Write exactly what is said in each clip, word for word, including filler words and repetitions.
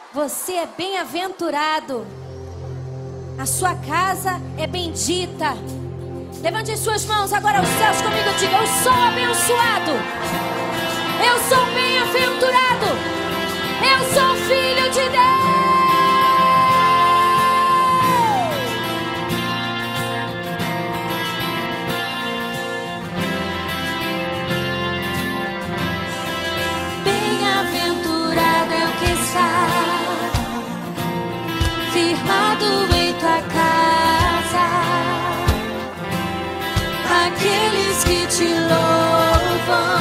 Você é bem-aventurado. A sua casa é bendita. Levante as suas mãos agora aos céus comigo e diga: eu sou abençoado. Eu sou bem-aventurado. Eu sou filho de Deus. Bem-aventurado é o que está firmado em tua casa, aqueles que te louvam,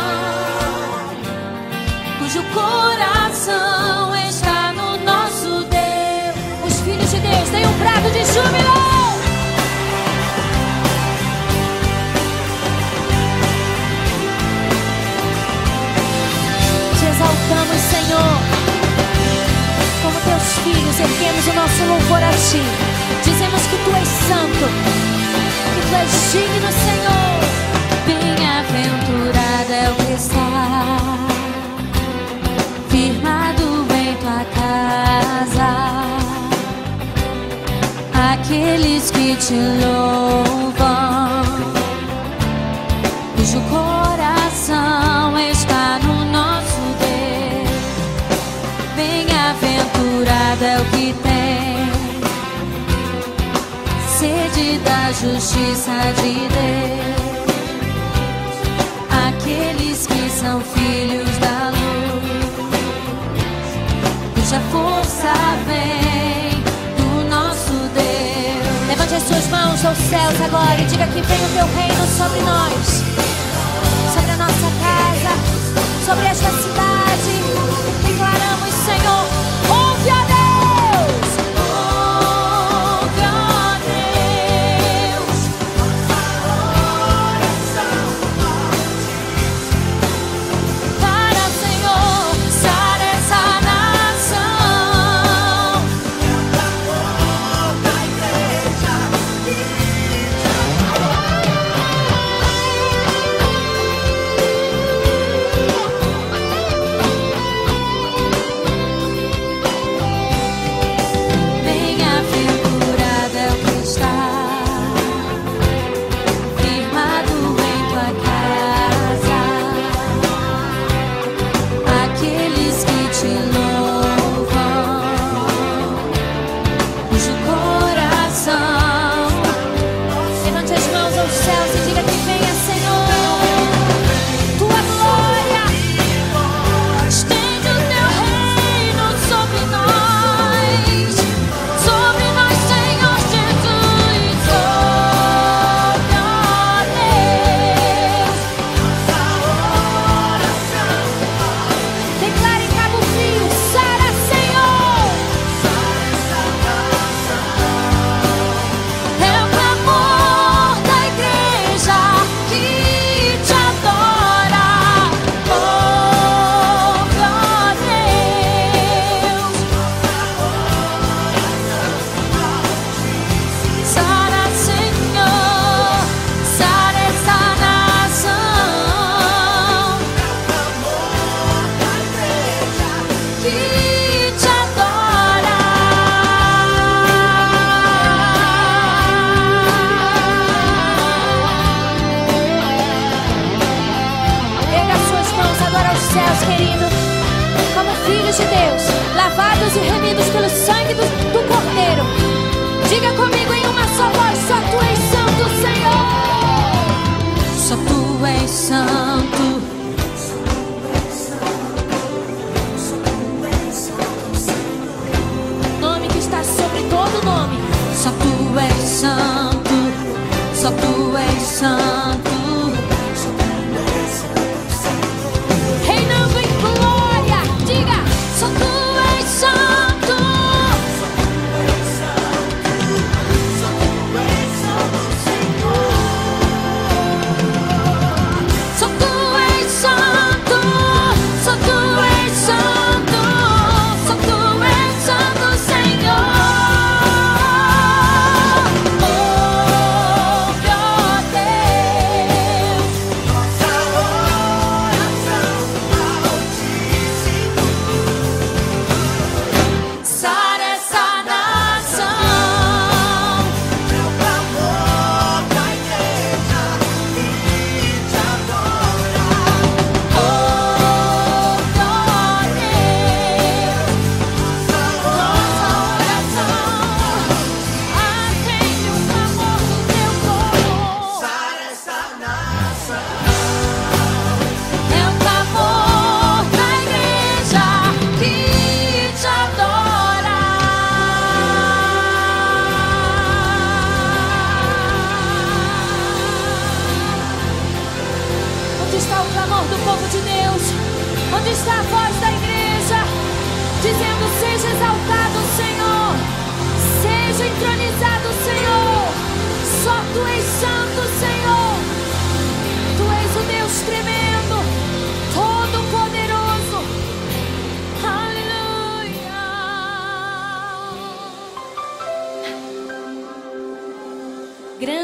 cujo coração está no nosso Deus. Os filhos de Deus têm um brado de júbilo. Te exaltamos, Senhor. Como teus filhos, erguemos o nosso louvor a Ti. Dizemos que Tu és santo, que Tu és digno, Senhor. Bem-aventurado é o que está firmado em tua casa, aqueles que te louvam, cujo coração está no nosso Deus. Bem-aventurado é o que tem sede da justiça de Deus, aqueles que são filhos da luz, cuja força vem do nosso Deus. Levante as suas mãos aos céus agora e diga que vem o Teu reino sobre nós, sobre a nossa casa, sobre esta cidade. Declaramos, Senhor, ouve a Deus, Ouve, ó Deus, para, Senhor, sar essa nação. Bem-aventurado é o que está firmado em tua casa, aqueles que te louvam, cujo coração. levante as mãos aos céus e diga que venha, Senhor, Tua glória. Estende o teu reino sobre nós, sobre nós, Senhor Jesus. Ouve, ó Deus, Declare em Cabo Frio, sara, Senhor. é o clamor da igreja que te adora. Ouve, ó Deus, sara, Senhor, sara essa nação. Que te adora. Erga as suas mãos agora aos céus, querido, como filhos de Deus, lavados e remidos pelo sangue do, do Cordeiro. Diga comigo em uma só voz: só Tu és santo, Senhor. Só tu és santo. Nome que está sobre todo nome. Só tu és santo. Só tu és santo. Reinando em glória, diga: Só tu és santo.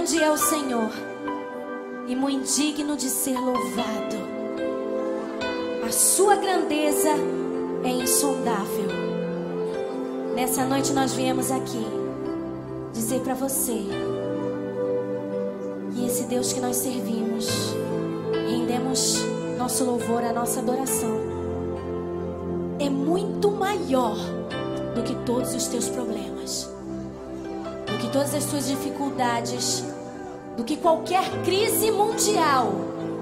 grande é o Senhor e muito digno de ser louvado. A sua grandeza é insondável. Nessa noite nós viemos aqui dizer para você que esse Deus que nós servimos, rendemos nosso louvor, a nossa adoração, é muito maior do que todos os teus problemas, do que todas as tuas dificuldades, do que qualquer crise mundial.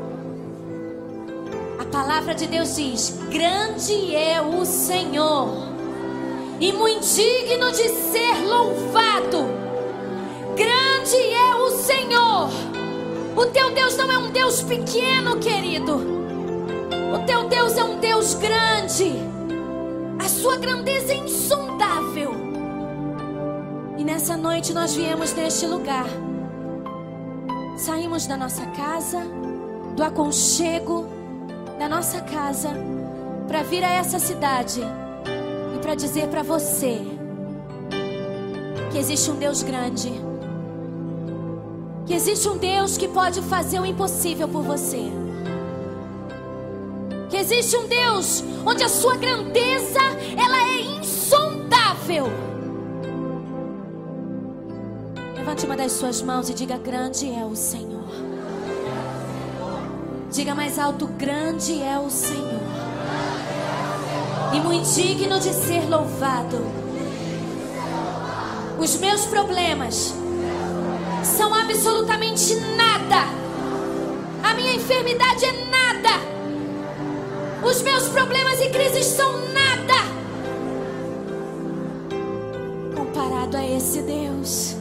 A palavra de Deus diz: grande é o Senhor e muito digno de ser louvado. Grande é o Senhor. O teu Deus não é um Deus pequeno, querido. O teu Deus é um Deus grande. A sua grandeza é insondável. E nessa noite nós viemos neste lugar. Saímos da nossa casa, do aconchego da nossa casa, para vir a essa cidade e para dizer para você que existe um Deus grande, que existe um Deus que pode fazer o impossível por você, que existe um Deus onde a sua grandeza ela é insondável. Levante uma das suas mãos e diga: grande é o Senhor. Diga mais alto: grande é o Senhor e muito digno de ser louvado. Os meus problemas são absolutamente nada. A minha enfermidade é nada. Os meus problemas e crises são nada comparado a esse Deus.